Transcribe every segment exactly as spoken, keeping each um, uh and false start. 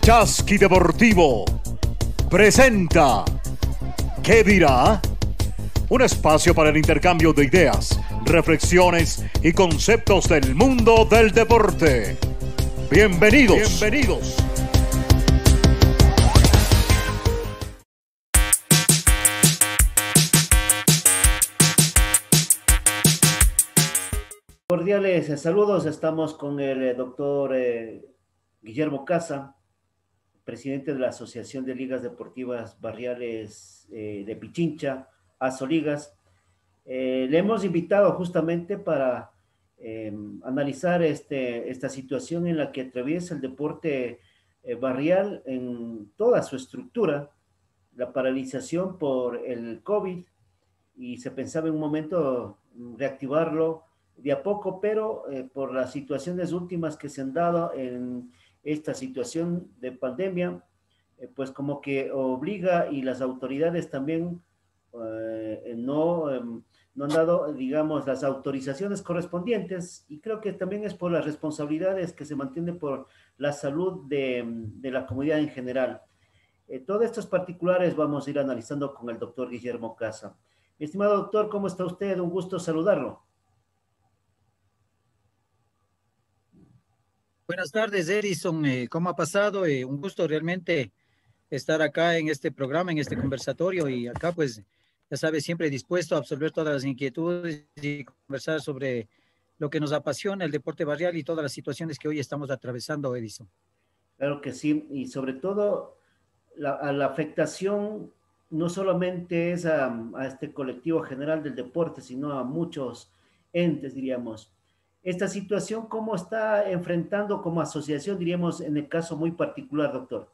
Chasqui Deportivo presenta ¿Qué dirá? Un espacio para el intercambio de ideas, reflexiones y conceptos del mundo del deporte. Bienvenidos. Bienvenidos. Cordiales saludos, estamos con el doctor eh, Guillermo Casa, presidente de la Asociación de Ligas Deportivas Barriales eh, de Pichincha, Asoligas. Eh, le hemos invitado justamente para eh, analizar este, esta situación en la que atraviesa el deporte eh, barrial en toda su estructura, la paralización por el COVID, y se pensaba en un momento reactivarlo de a poco, pero eh, por las situaciones últimas que se han dado en esta situación de pandemia, eh, pues como que obliga, y las autoridades también eh, no, eh, no han dado, digamos, las autorizaciones correspondientes, y creo que también es por las responsabilidades que se mantienen por la salud de, de la comunidad en general. Eh, todos estos particulares vamos a ir analizando con el doctor Guillermo Casa. Mi estimado doctor, ¿cómo está usted? Un gusto saludarlo. Buenas tardes, Edison. Eh, ¿Cómo ha pasado? Eh, un gusto realmente estar acá en este programa, en este conversatorio, y acá pues, ya sabes, siempre dispuesto a absorber todas las inquietudes y conversar sobre lo que nos apasiona, el deporte barrial y todas las situaciones que hoy estamos atravesando, Edison. Claro que sí, y sobre todo la, a la afectación no solamente es a, a este colectivo general del deporte, sino a muchos entes, diríamos. Esta situación, ¿cómo está enfrentando como asociación, diríamos, en el caso muy particular, doctor?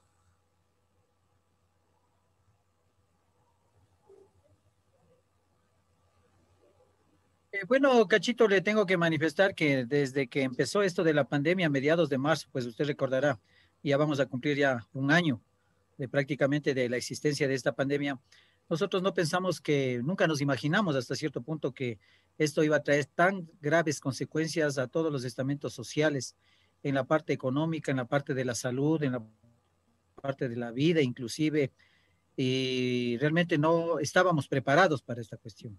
Eh, bueno, Cachito, le tengo que manifestar que desde que empezó esto de la pandemia a mediados de marzo, pues usted recordará, ya vamos a cumplir ya un año de prácticamente de la existencia de esta pandemia. Nosotros no pensamos que, nunca nos imaginamos hasta cierto punto que esto iba a traer tan graves consecuencias a todos los estamentos sociales, en la parte económica, en la parte de la salud, en la parte de la vida inclusive, y realmente no estábamos preparados para esta cuestión.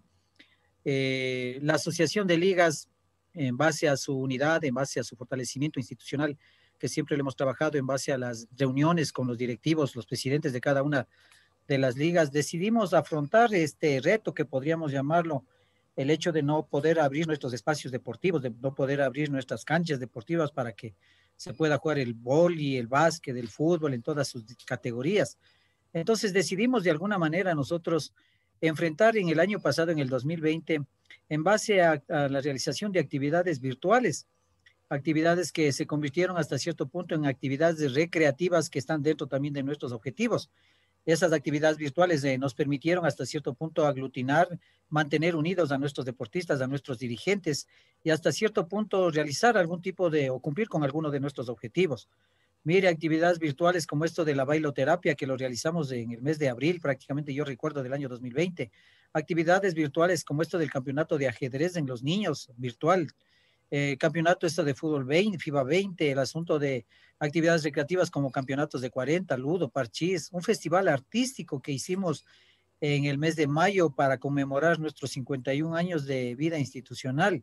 Eh, la Asociación de Ligas, en base a su unidad, en base a su fortalecimiento institucional, que siempre le hemos trabajado en base a las reuniones con los directivos, los presidentes de cada una de las ligas, decidimos afrontar este reto que podríamos llamarlo el hecho de no poder abrir nuestros espacios deportivos, de no poder abrir nuestras canchas deportivas para que se pueda jugar el vóley, el básquet, el fútbol en todas sus categorías. Entonces decidimos de alguna manera nosotros enfrentar en el año pasado, en el dos mil veinte, en base a, a la realización de actividades virtuales, actividades que se convirtieron hasta cierto punto en actividades recreativas que están dentro también de nuestros objetivos. Esas actividades virtuales eh, nos permitieron hasta cierto punto aglutinar, mantener unidos a nuestros deportistas, a nuestros dirigentes, y hasta cierto punto realizar algún tipo de, o cumplir con alguno de nuestros objetivos. Mire, actividades virtuales como esto de la bailoterapia, que lo realizamos en el mes de abril, prácticamente yo recuerdo del año dos mil veinte. Actividades virtuales como esto del campeonato de ajedrez en los niños, virtual. Eh, campeonato esto de fútbol veinte, FIBA veinte, el asunto de actividades recreativas como campeonatos de cuarenta, ludo, parchís, un festival artístico que hicimos en el mes de mayo para conmemorar nuestros cincuenta y un años de vida institucional.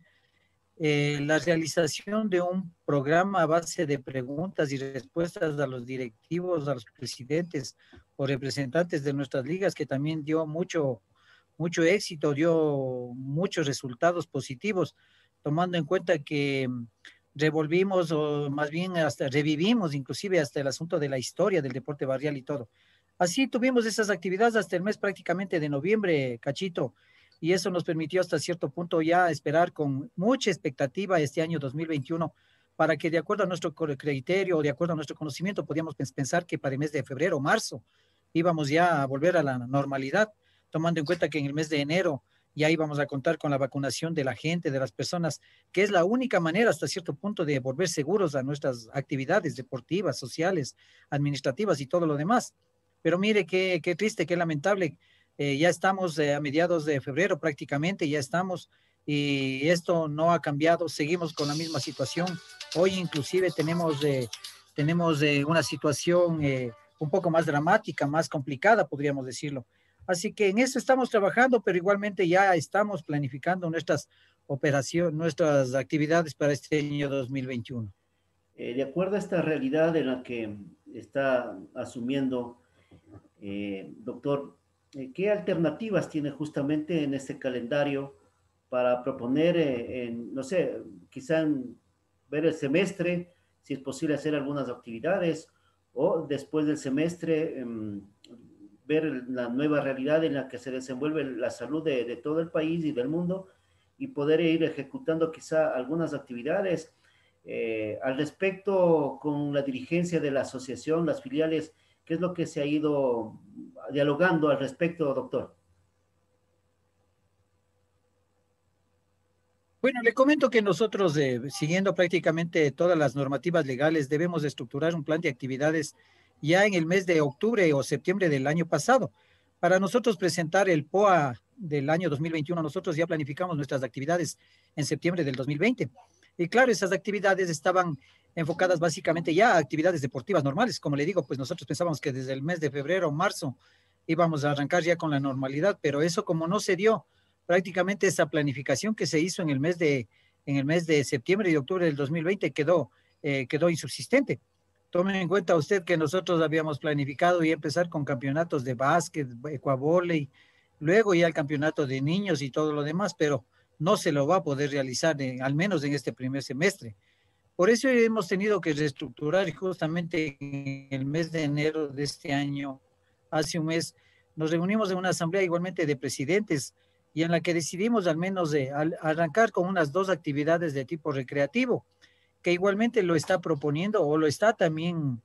Eh, la realización de un programa a base de preguntas y respuestas a los directivos, a los presidentes o representantes de nuestras ligas, que también dio mucho, mucho éxito, dio muchos resultados positivos, tomando en cuenta que revolvimos, o más bien hasta revivimos inclusive hasta el asunto de la historia del deporte barrial y todo. Así tuvimos esas actividades hasta el mes prácticamente de noviembre, Cachito, y eso nos permitió hasta cierto punto ya esperar con mucha expectativa este año dos mil veintiuno, para que de acuerdo a nuestro criterio, de acuerdo a nuestro conocimiento, podíamos pensar que para el mes de febrero o marzo íbamos ya a volver a la normalidad, tomando en cuenta que en el mes de enero ya íbamos a contar con la vacunación de la gente, de las personas, que es la única manera hasta cierto punto de volver seguros a nuestras actividades deportivas, sociales, administrativas y todo lo demás. Pero mire qué, qué triste, qué lamentable. Eh, ya estamos eh, a mediados de febrero prácticamente, ya estamos, y esto no ha cambiado, seguimos con la misma situación. Hoy inclusive tenemos eh, tenemos eh, una situación eh, un poco más dramática, más complicada, podríamos decirlo. Así que en eso estamos trabajando, pero igualmente ya estamos planificando nuestras operaciones, nuestras actividades para este año dos mil veintiuno. Eh, de acuerdo a esta realidad en la que está asumiendo, eh, doctor, eh, ¿qué alternativas tiene justamente en este calendario para proponer, eh, en, no sé, quizá en ver el semestre, si es posible hacer algunas actividades, o después del semestre, eh, ver la nueva realidad en la que se desenvuelve la salud de, de todo el país y del mundo y poder ir ejecutando quizá algunas actividades? Eh, al respecto, con la dirigencia de la asociación, las filiales, ¿qué es lo que se ha ido dialogando al respecto, doctor? Bueno, le comento que nosotros, eh, siguiendo prácticamente todas las normativas legales, debemos estructurar un plan de actividades ya en el mes de octubre o septiembre del año pasado. Para nosotros presentar el P O A del año dos mil veintiuno, nosotros ya planificamos nuestras actividades en septiembre del dos mil veinte. Y claro, esas actividades estaban enfocadas básicamente ya a actividades deportivas normales. Como le digo, pues nosotros pensábamos que desde el mes de febrero o marzo íbamos a arrancar ya con la normalidad, pero eso como no se dio, prácticamente esa planificación que se hizo en el mes de, en el mes de septiembre y octubre del dos mil veinte quedó, eh, quedó insubsistente. Tome en cuenta usted que nosotros habíamos planificado y empezar con campeonatos de básquet, ecuavóley, luego ya el campeonato de niños y todo lo demás, pero no se lo va a poder realizar, en, al menos en este primer semestre. Por eso hemos tenido que reestructurar y justamente en el mes de enero de este año, hace un mes, nos reunimos en una asamblea igualmente de presidentes y en la que decidimos al menos de al, arrancar con unas dos actividades de tipo recreativo, que igualmente lo está proponiendo o lo está también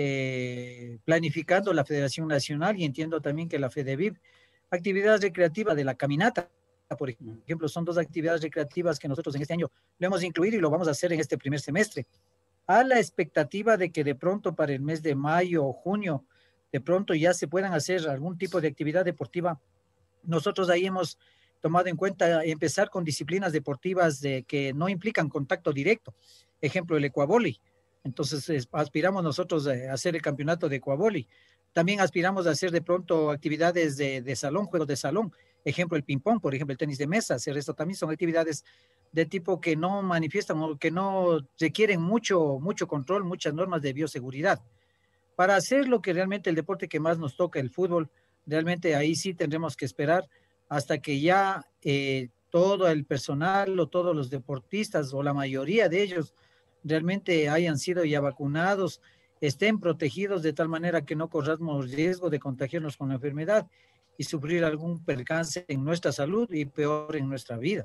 eh, planificando la Federación Nacional y entiendo también que la FEDEVIP, actividades recreativas de la caminata, por ejemplo, son dos actividades recreativas que nosotros en este año lo hemos incluido y lo vamos a hacer en este primer semestre, a la expectativa de que de pronto para el mes de mayo o junio, de pronto ya se puedan hacer algún tipo de actividad deportiva. Nosotros ahí hemos tomado en cuenta empezar con disciplinas deportivas de, que no implican contacto directo. Ejemplo, el ecuavóley. Entonces es, aspiramos nosotros a hacer el campeonato de ecuavóley. También aspiramos a hacer de pronto actividades de, de salón, juegos de salón. Ejemplo, el ping-pong, por ejemplo, el tenis de mesa. Hacer esto también son actividades de tipo que no manifiestan o que no requieren mucho, mucho control, muchas normas de bioseguridad. Para hacer lo que realmente el deporte que más nos toca, el fútbol, realmente ahí sí tendremos que esperar hasta que ya eh, todo el personal o todos los deportistas o la mayoría de ellos realmente hayan sido ya vacunados, estén protegidos de tal manera que no corramos riesgo de contagiarnos con la enfermedad y sufrir algún percance en nuestra salud y peor en nuestra vida.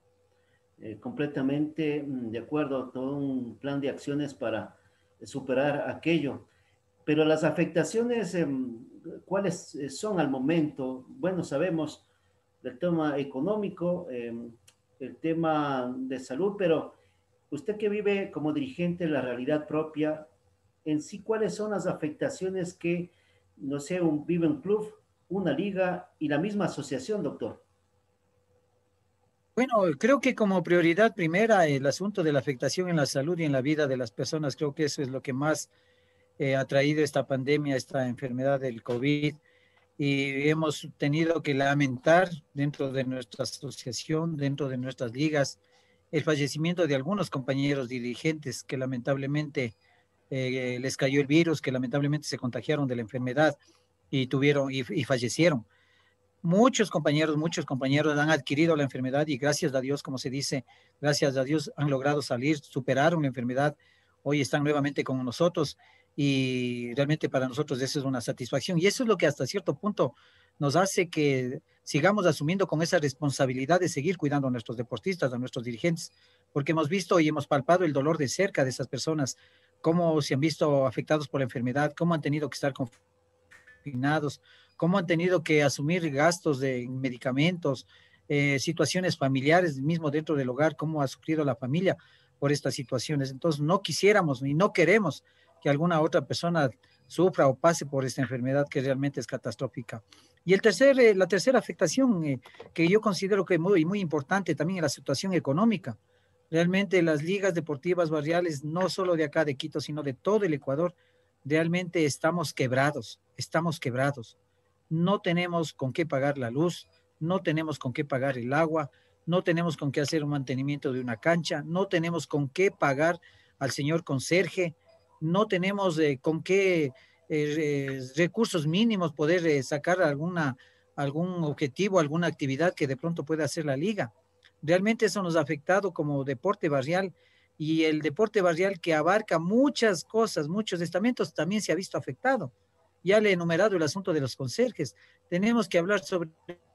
Eh, completamente de acuerdo, todo un plan de acciones para superar aquello. Pero las afectaciones, eh, ¿cuáles son al momento? Bueno, sabemos del tema económico, eh, el tema de salud, pero usted que vive como dirigente la realidad propia, en sí, ¿cuáles son las afectaciones que, no sé, un, vive un club, una liga y la misma asociación, doctor? Bueno, creo que como prioridad primera el asunto de la afectación en la salud y en la vida de las personas, creo que eso es lo que más eh, ha traído esta pandemia, esta enfermedad del COVID. Y hemos tenido que lamentar dentro de nuestra asociación, dentro de nuestras ligas, el fallecimiento de algunos compañeros dirigentes que lamentablemente eh, les cayó el virus, que lamentablemente se contagiaron de la enfermedad y tuvieron y, y fallecieron. Muchos compañeros, muchos compañeros han adquirido la enfermedad y gracias a Dios, como se dice, gracias a Dios han logrado salir, superaron la enfermedad, hoy están nuevamente con nosotros y realmente para nosotros eso es una satisfacción y eso es lo que hasta cierto punto nos hace que sigamos asumiendo con esa responsabilidad de seguir cuidando a nuestros deportistas, a nuestros dirigentes, porque hemos visto y hemos palpado el dolor de cerca de esas personas, cómo se han visto afectados por la enfermedad, cómo han tenido que estar confinados, cómo han tenido que asumir gastos de medicamentos, eh, situaciones familiares mismo dentro del hogar, cómo ha sufrido la familia por estas situaciones. Entonces no quisiéramos y no queremos que alguna otra persona sufra o pase por esta enfermedad que realmente es catastrófica. Y el tercer, eh, la tercera afectación eh, que yo considero que es muy, muy importante también es la situación económica. Realmente las ligas deportivas barriales, no solo de acá de Quito, sino de todo el Ecuador, realmente estamos quebrados, estamos quebrados. No tenemos con qué pagar la luz, no tenemos con qué pagar el agua, no tenemos con qué hacer un mantenimiento de una cancha, no tenemos con qué pagar al señor conserje, no tenemos eh, con qué eh, recursos mínimos poder eh, sacar alguna, algún objetivo, alguna actividad que de pronto pueda hacer la liga. Realmente eso nos ha afectado como deporte barrial y el deporte barrial que abarca muchas cosas, muchos estamentos, también se ha visto afectado. Ya le he enumerado el asunto de los conserjes. Tenemos que hablar sobre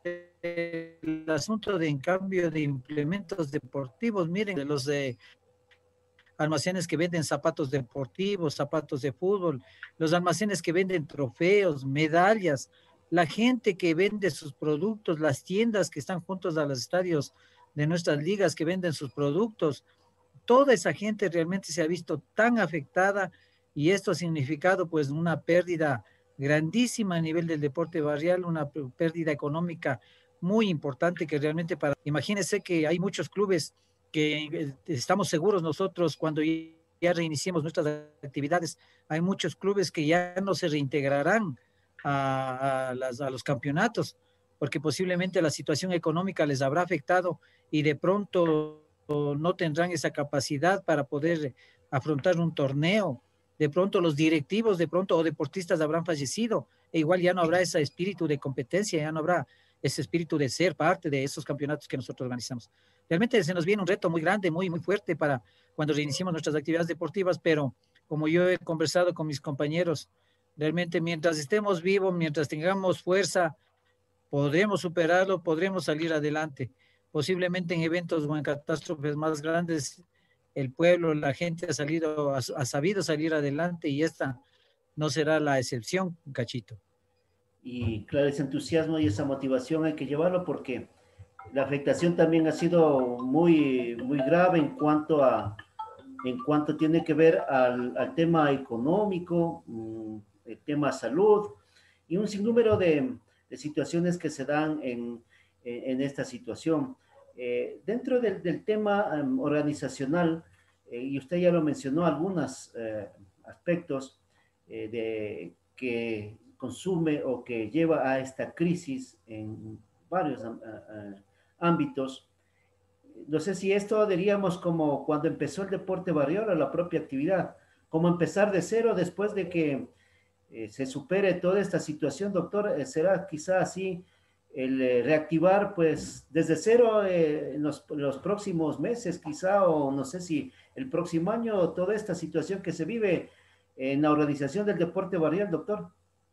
el asunto de en cambio de implementos deportivos. Miren, de los de almacenes que venden zapatos deportivos, zapatos de fútbol, los almacenes que venden trofeos, medallas, la gente que vende sus productos, las tiendas que están juntos a los estadios de nuestras ligas que venden sus productos, toda esa gente realmente se ha visto tan afectada y esto ha significado pues una pérdida grandísima a nivel del deporte barrial, una pérdida económica muy importante que realmente para, imagínense que hay muchos clubes que eh, estamos seguros nosotros cuando ya reiniciemos nuestras actividades, hay muchos clubes que ya no se reintegrarán a, a, las, a los campeonatos, porque posiblemente la situación económica les habrá afectado y de pronto no tendrán esa capacidad para poder afrontar un torneo. De pronto los directivos, de pronto, o deportistas habrán fallecido, e igual ya no habrá ese espíritu de competencia, ya no habrá ese espíritu de ser parte de esos campeonatos que nosotros organizamos. Realmente se nos viene un reto muy grande, muy, muy fuerte para cuando reiniciemos nuestras actividades deportivas, pero como yo he conversado con mis compañeros, realmente mientras estemos vivos, mientras tengamos fuerza, podremos superarlo, podremos salir adelante. Posiblemente en eventos o en catástrofes más grandes, el pueblo, la gente ha salido, ha, ha sabido salir adelante y esta no será la excepción, Cachito. Y claro, ese entusiasmo y esa motivación hay que llevarlo porque la afectación también ha sido muy, muy grave en cuanto a, en cuanto tiene que ver al, al tema económico, el tema salud y un sinnúmero de, de situaciones que se dan en, en esta situación. Eh, dentro del, del tema um, organizacional, eh, y usted ya lo mencionó, algunos eh, aspectos eh, de, que consume o que lleva a esta crisis en varios uh, uh, ámbitos. No sé si esto diríamos como cuando empezó el deporte barrial o la propia actividad, como empezar de cero después de que eh, se supere toda esta situación, doctor, eh, será quizá así el eh, reactivar pues desde cero eh, en los, los próximos meses quizá, o no sé si el próximo año, toda esta situación que se vive en la organización del deporte barrial, doctor.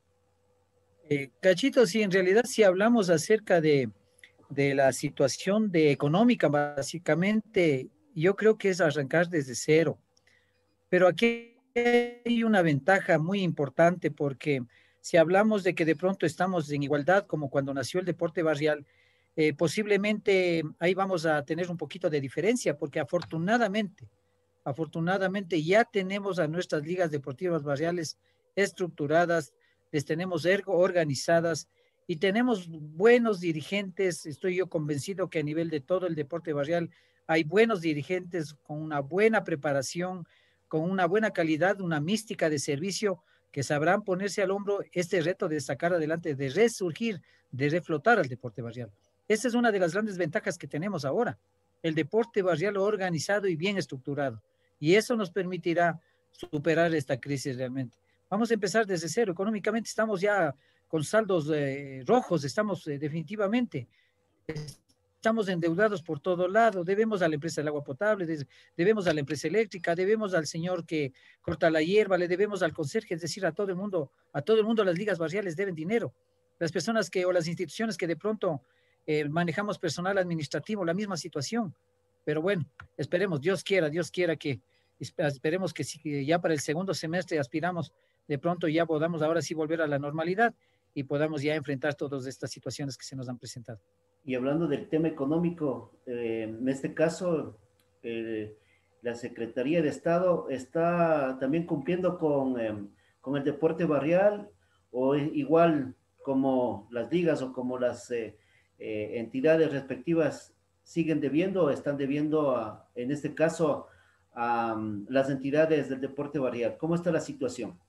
Eh, Cachito, sí, en realidad si hablamos acerca de, de la situación de económica, básicamente, yo creo que es arrancar desde cero. Pero aquí hay una ventaja muy importante porque si hablamos de que de pronto estamos en igualdad, como cuando nació el deporte barrial, eh, posiblemente ahí vamos a tener un poquito de diferencia, porque afortunadamente, afortunadamente ya tenemos a nuestras ligas deportivas barriales estructuradas, les tenemos ergo organizadas y tenemos buenos dirigentes. Estoy yo convencido que a nivel de todo el deporte barrial hay buenos dirigentes con una buena preparación, con una buena calidad, una mística de servicio que sabrán ponerse al hombro este reto de sacar adelante, de resurgir, de reflotar al deporte barrial. Esa es una de las grandes ventajas que tenemos ahora, el deporte barrial organizado y bien estructurado. Y eso nos permitirá superar esta crisis realmente. Vamos a empezar desde cero. Económicamente estamos ya con saldos eh, rojos, estamos eh, definitivamente estamos endeudados por todo lado, debemos a la empresa del agua potable, debemos a la empresa eléctrica, debemos al señor que corta la hierba, le debemos al conserje, es decir, a todo el mundo, a todo el mundo las ligas barriales deben dinero. Las personas que o las instituciones que de pronto eh, manejamos personal administrativo, la misma situación. Pero bueno, esperemos, Dios quiera, Dios quiera que, esperemos que, que ya para el segundo semestre aspiramos, de pronto ya podamos ahora sí volver a la normalidad y podamos ya enfrentar todas estas situaciones que se nos han presentado. Y hablando del tema económico, eh, en este caso, eh, la Secretaría de Estado está también cumpliendo con, eh, con el deporte barrial, o igual como las ligas o como las eh, eh, entidades respectivas siguen debiendo o están debiendo, a, en este caso, a um, las entidades del deporte barrial. ¿Cómo está la situación?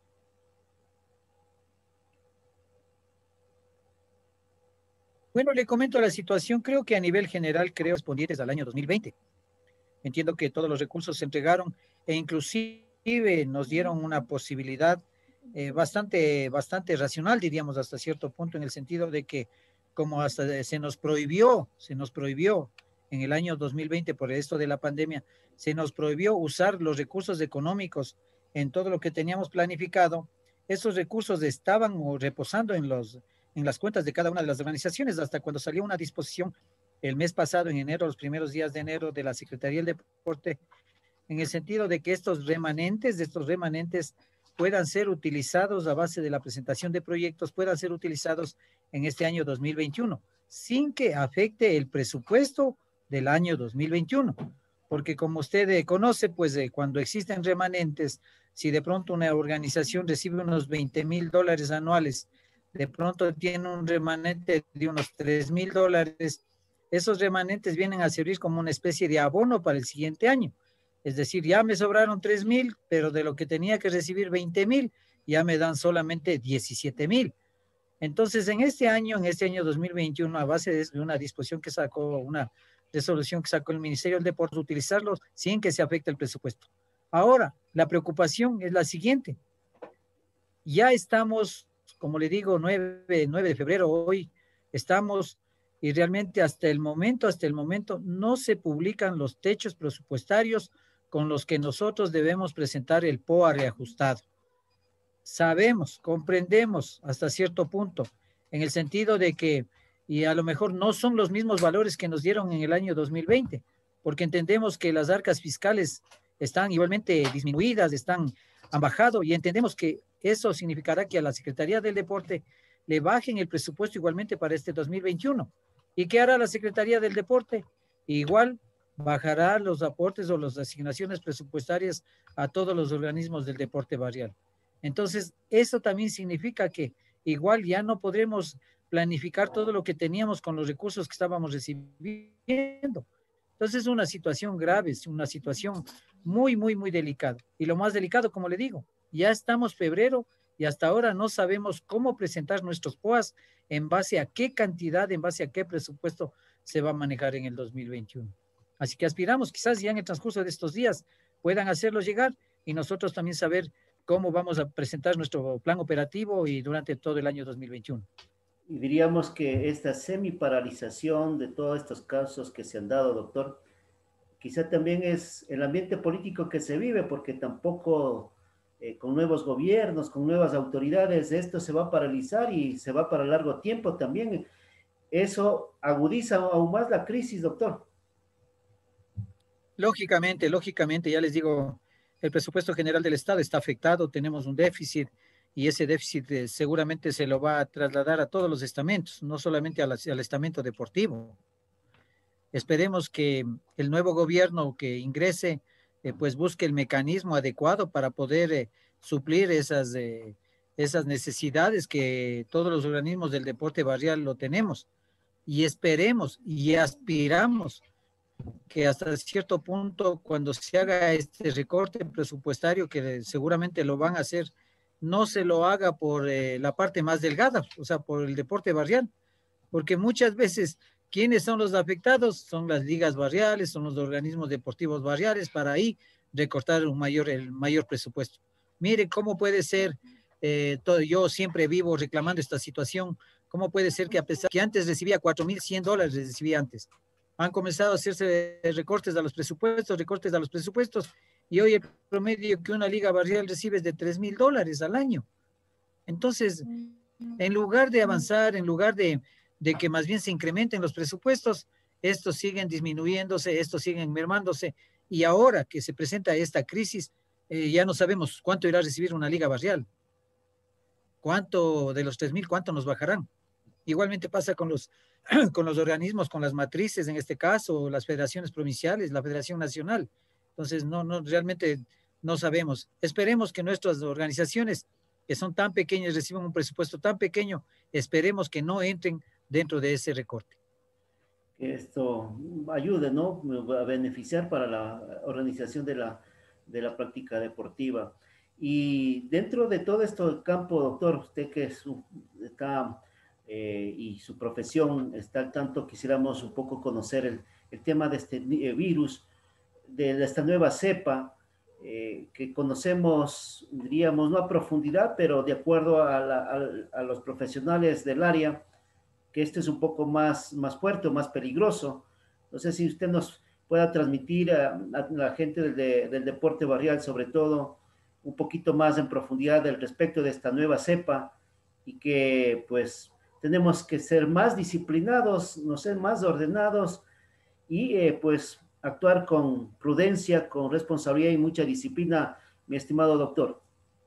Bueno, le comento la situación, creo que a nivel general, creo, respondientes al año dos mil veinte. Entiendo que todos los recursos se entregaron e inclusive nos dieron una posibilidad eh, bastante, bastante racional, diríamos, hasta cierto punto, en el sentido de que como hasta se nos prohibió, se nos prohibió en el año dos mil veinte por esto de la pandemia, se nos prohibió usar los recursos económicos en todo lo que teníamos planificado. Esos recursos estaban reposando en los, en las cuentas de cada una de las organizaciones hasta cuando salió una disposición el mes pasado, en enero, los primeros días de enero, de la Secretaría del Deporte, en el sentido de que estos remanentes, de estos remanentes puedan ser utilizados a base de la presentación de proyectos, puedan ser utilizados en este año dos mil veintiuno, sin que afecte el presupuesto del año dos mil veintiuno. Porque como usted conoce, pues eh, cuando existen remanentes, si de pronto una organización recibe unos veinte mil dólares anuales, de pronto tiene un remanente de unos tres mil dólares, esos remanentes vienen a servir como una especie de abono para el siguiente año. Es decir, ya me sobraron tres mil, pero de lo que tenía que recibir veinte mil, ya me dan solamente diecisiete mil. Entonces, en este año, en este año dos mil veintiuno, a base de una disposición que sacó, una resolución que sacó el Ministerio del Deporte, utilizarlos sin que se afecte el presupuesto. Ahora, la preocupación es la siguiente. Ya estamos, como le digo, nueve, nueve de febrero hoy, estamos... y realmente hasta el momento, hasta el momento, no se publican los techos presupuestarios con los que nosotros debemos presentar el P O A reajustado. Sabemos, comprendemos hasta cierto punto, en el sentido de que, y a lo mejor no son los mismos valores que nos dieron en el año dos mil veinte, porque entendemos que las arcas fiscales están igualmente disminuidas, están, han bajado, y entendemos que eso significará que a la Secretaría del Deporte le bajen el presupuesto igualmente para este dos mil veintiuno. ¿Y qué hará la Secretaría del Deporte? Igual bajará los aportes o las asignaciones presupuestarias a todos los organismos del deporte barrial. Entonces, eso también significa que igual ya no podremos planificar todo lo que teníamos con los recursos que estábamos recibiendo. Entonces, es una situación grave, es una situación muy, muy, muy delicada. Y lo más delicado, como le digo, ya estamos febrero y hasta ahora no sabemos cómo presentar nuestros P O As, en base a qué cantidad, en base a qué presupuesto se va a manejar en el dos mil veintiuno. Así que aspiramos quizás ya en el transcurso de estos días puedan hacerlo llegar y nosotros también saber cómo vamos a presentar nuestro plan operativo y durante todo el año dos mil veintiuno. Y diríamos que esta semi-paralización de todos estos casos que se han dado, doctor, quizá también es el ambiente político que se vive, porque tampoco eh, con nuevos gobiernos, con nuevas autoridades, esto se va a paralizar y se va para largo tiempo también. Eso agudiza aún más la crisis, doctor. Lógicamente, lógicamente, ya les digo, el presupuesto general del Estado está afectado, tenemos un déficit y ese déficit eh, seguramente se lo va a trasladar a todos los estamentos, no solamente a la, al estamento deportivo. Esperemos que el nuevo gobierno que ingrese eh, pues busque el mecanismo adecuado para poder eh, suplir esas, eh, esas necesidades que todos los organismos del deporte barrial lo tenemos. Y esperemos y aspiramos que hasta cierto punto, cuando se haga este recorte presupuestario, que seguramente lo van a hacer, no se lo haga por eh, la parte más delgada, o sea, por el deporte barrial, porque muchas veces, ¿quiénes son los afectados? Son las ligas barriales, son los organismos deportivos barriales, para ahí recortar un mayor, el mayor presupuesto. Mire, ¿cómo puede ser? Eh, todo, yo siempre vivo reclamando esta situación. ¿Cómo puede ser que a pesar que antes recibía cuatro mil cien dólares, recibía antes? Han comenzado a hacerse recortes a los presupuestos, recortes a los presupuestos, y hoy el promedio que una liga barrial recibe es de tres mil dólares al año. Entonces, en lugar de avanzar, en lugar de, de que más bien se incrementen los presupuestos, estos siguen disminuyéndose, estos siguen mermándose, y ahora que se presenta esta crisis, eh, ya no sabemos cuánto irá a recibir una liga barrial. ¿Cuánto de los tres mil, cuánto nos bajarán? Igualmente pasa con los, con los organismos, con las matrices, en este caso, las federaciones provinciales, la Federación Nacional. Entonces, no, no, realmente no sabemos. Esperemos que nuestras organizaciones, que son tan pequeñas, reciban un presupuesto tan pequeño, esperemos que no entren dentro de ese recorte. que esto ayude, ¿no? A beneficiar para la organización de la, de la práctica deportiva. Y dentro de todo este campo, doctor, usted que es, está eh, y su profesión está al tanto, quisiéramos un poco conocer el, el tema de este eh, virus, de, de esta nueva cepa, eh, que conocemos, diríamos, no a profundidad, pero de acuerdo a, la, a, a los profesionales del área, que este es un poco más, más fuerte o más peligroso. No sé si usted nos pueda transmitir a, a la gente del, de, del deporte barrial, sobre todo, un poquito más en profundidad del respecto de esta nueva cepa y que pues tenemos que ser más disciplinados, no ser más ordenados y eh, pues actuar con prudencia, con responsabilidad y mucha disciplina, mi estimado doctor.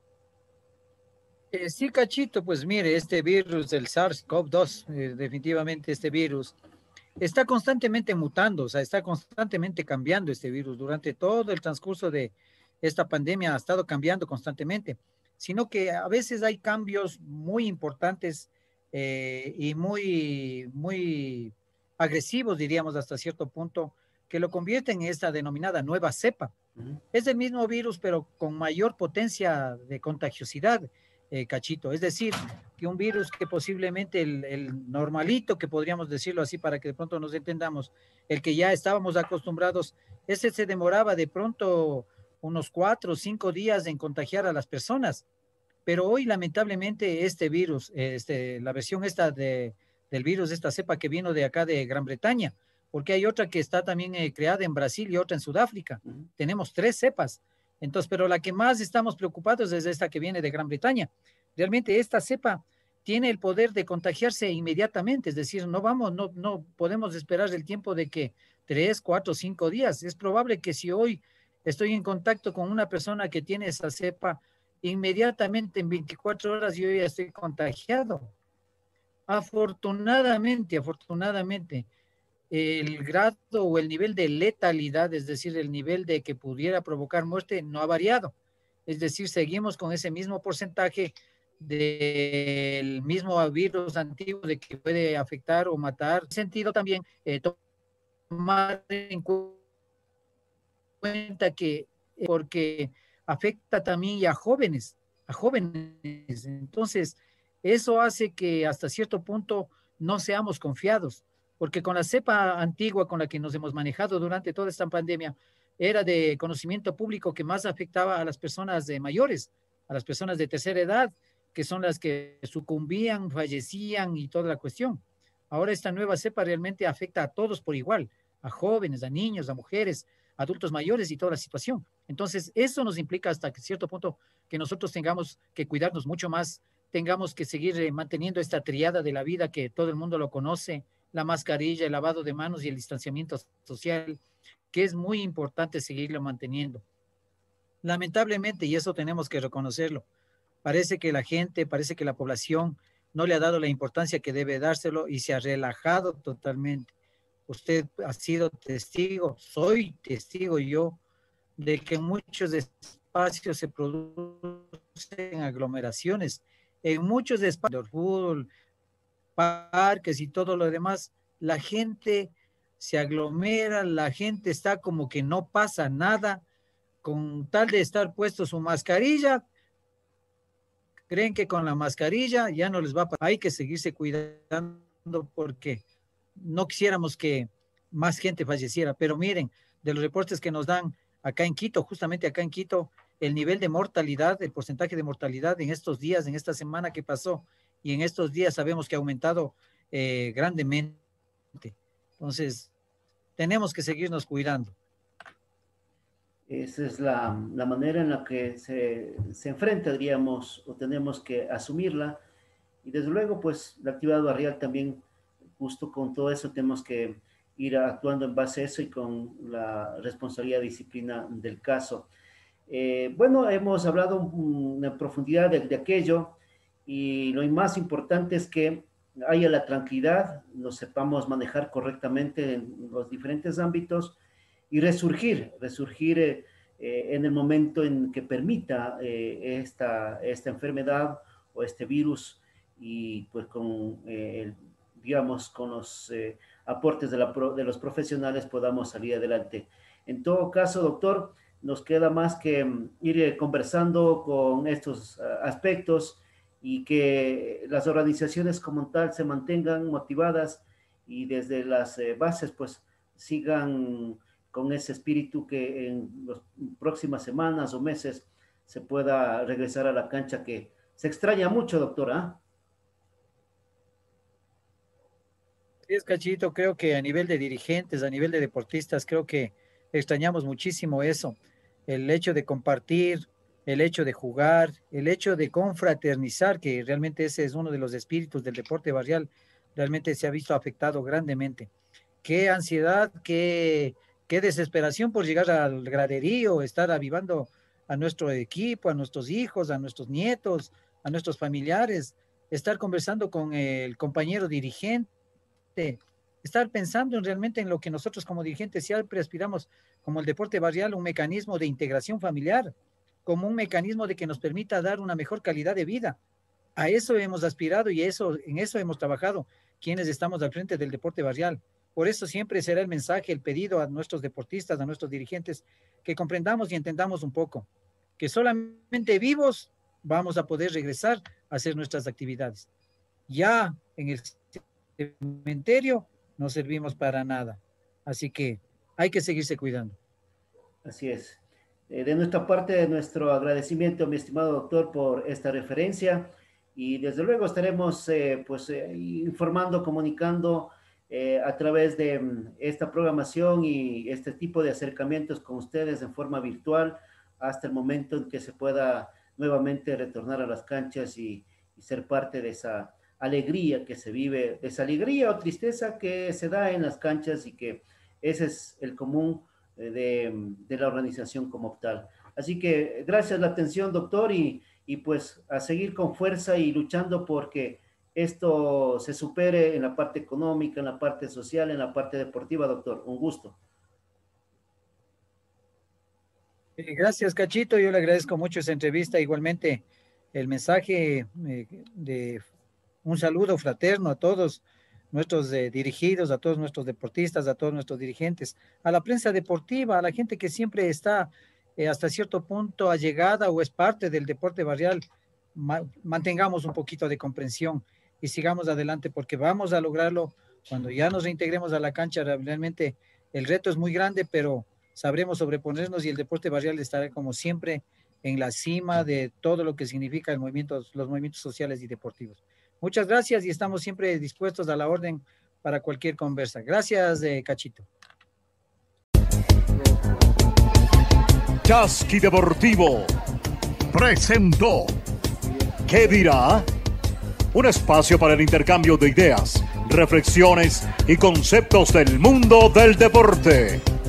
Eh, sí, Cachito, pues mire, este virus del SARS-CoV dos, eh, definitivamente este virus está constantemente mutando, o sea, está constantemente cambiando este virus. Durante todo el transcurso de esta pandemia ha estado cambiando constantemente, sino que a veces hay cambios muy importantes eh, y muy, muy agresivos, diríamos, hasta cierto punto, que lo convierten en esta denominada nueva cepa. Uh -huh. Es el mismo virus, pero con mayor potencia de contagiosidad, eh, Cachito. Es decir, que un virus que posiblemente el, el, normalito, que podríamos decirlo así para que de pronto nos entendamos, el que ya estábamos acostumbrados, ese se demoraba de pronto unos cuatro o cinco días en contagiar a las personas. Pero hoy, lamentablemente, este virus, este, la versión esta de, del virus, esta cepa que vino de acá de Gran Bretaña, porque hay otra que está también eh, creada en Brasil y otra en Sudáfrica. Uh-huh. Tenemos tres cepas. Entonces, pero la que más estamos preocupados es esta que viene de Gran Bretaña. Realmente esta cepa tiene el poder de contagiarse inmediatamente, es decir, no vamos, no, no podemos esperar el tiempo de que tres, cuatro, cinco días. Es probable que si hoy estoy en contacto con una persona que tiene esa cepa, inmediatamente en veinticuatro horas yo ya estoy contagiado. Afortunadamente, afortunadamente, el grado o el nivel de letalidad, es decir, el nivel de que pudiera provocar muerte, no ha variado. Es decir, seguimos con ese mismo porcentaje del mismo virus antiguo de que puede afectar o matar. En ese sentido también, eh, tomar en cuenta que, eh, porque afecta también a jóvenes, a jóvenes. Entonces, eso hace que hasta cierto punto no seamos confiados, porque con la cepa antigua con la que nos hemos manejado durante toda esta pandemia, era de conocimiento público que más afectaba a las personas de mayores, a las personas de tercera edad, que son las que sucumbían, fallecían y toda la cuestión. Ahora esta nueva cepa realmente afecta a todos por igual, a jóvenes, a niños, a mujeres, adultos mayores y toda la situación. Entonces, eso nos implica hasta cierto punto que nosotros tengamos que cuidarnos mucho más, tengamos que seguir eh, manteniendo esta triada de la vida que todo el mundo lo conoce, la mascarilla, el lavado de manos y el distanciamiento social, que es muy importante seguirlo manteniendo. Lamentablemente, y eso tenemos que reconocerlo, parece que la gente, parece que la población no le ha dado la importancia que debe dárselo y se ha relajado totalmente. Usted ha sido testigo, soy testigo yo, de que en muchos espacios se producen aglomeraciones, en muchos espacios, fútbol, parques y todo lo demás, la gente se aglomera, la gente está como que no pasa nada, con tal de estar puesto su mascarilla, creen que con la mascarilla ya no les va a pasar. Hay que seguirse cuidando porque no quisiéramos que más gente falleciera, pero miren, de los reportes que nos dan acá en Quito, justamente acá en Quito, el nivel de mortalidad, el porcentaje de mortalidad en estos días, en esta semana que pasó, y en estos días sabemos que ha aumentado eh, grandemente. Entonces, tenemos que seguirnos cuidando. Esa es la, la manera en la que se, se enfrenta, diríamos, o tenemos que asumirla. Y desde luego, pues, la actividad barrial también, justo con todo eso, tenemos que ir actuando en base a eso y con la responsabilidad y disciplina del caso. Eh, bueno, hemos hablado en profundidad de, de aquello y lo más importante es que haya la tranquilidad, nos sepamos manejar correctamente en los diferentes ámbitos y resurgir, resurgir eh, eh, en el momento en que permita eh, esta, esta enfermedad o este virus y pues con, eh, el, digamos, con los eh, aportes de, la, de los profesionales podamos salir adelante. En todo caso, doctor, nos queda más que ir conversando con estos aspectos y que las organizaciones como tal se mantengan motivadas y desde las bases pues sigan con ese espíritu que en las próximas semanas o meses se pueda regresar a la cancha, que se extraña mucho, doctora. Sí, es Cachito, creo que a nivel de dirigentes, a nivel de deportistas, creo que extrañamos muchísimo eso, el hecho de compartir, el hecho de jugar, el hecho de confraternizar, que realmente ese es uno de los espíritus del deporte barrial, realmente se ha visto afectado grandemente. Qué ansiedad, qué, qué desesperación por llegar al graderío, estar avivando a nuestro equipo, a nuestros hijos, a nuestros nietos, a nuestros familiares, estar conversando con el compañero dirigente, estar pensando en realmente en lo que nosotros como dirigentes siempre aspiramos, como el deporte barrial, un mecanismo de integración familiar, como un mecanismo de que nos permita dar una mejor calidad de vida. A eso hemos aspirado y eso, en eso hemos trabajado quienes estamos al frente del deporte barrial. Por eso siempre será el mensaje, el pedido a nuestros deportistas, a nuestros dirigentes, que comprendamos y entendamos un poco, que solamente vivos vamos a poder regresar a hacer nuestras actividades. Ya en el cementerio no servimos para nada. Así que hay que seguirse cuidando. Así es. Eh, de nuestra parte, nuestro agradecimiento, mi estimado doctor, por esta referencia y desde luego estaremos eh, pues, eh, informando, comunicando eh, a través de um, esta programación y este tipo de acercamientos con ustedes en forma virtual hasta el momento en que se pueda nuevamente retornar a las canchas y, y ser parte de esa alegría que se vive, de esa alegría o tristeza que se da en las canchas y que ese es el común de, de la organización como tal. Así que gracias la atención, doctor, y, y pues a seguir con fuerza y luchando porque esto se supere en la parte económica, en la parte social, en la parte deportiva, doctor. Un gusto. Gracias, Cachito. Yo le agradezco mucho esa entrevista. Igualmente, el mensaje eh, de un saludo fraterno a todos nuestros eh, dirigidos, a todos nuestros deportistas, a todos nuestros dirigentes, a la prensa deportiva, a la gente que siempre está eh, hasta cierto punto allegada o es parte del deporte barrial. Ma mantengamos un poquito de comprensión y sigamos adelante porque vamos a lograrlo cuando ya nos reintegremos a la cancha. Realmente el reto es muy grande, pero sabremos sobreponernos y el deporte barrial estará como siempre en la cima de todo lo que significa el movimiento, los movimientos sociales y deportivos. Muchas gracias y estamos siempre dispuestos a la orden para cualquier conversa. Gracias, eh, Cachito. Chasqui Deportivo presentó ¿Qué dirá? Un espacio para el intercambio de ideas, reflexiones y conceptos del mundo del deporte.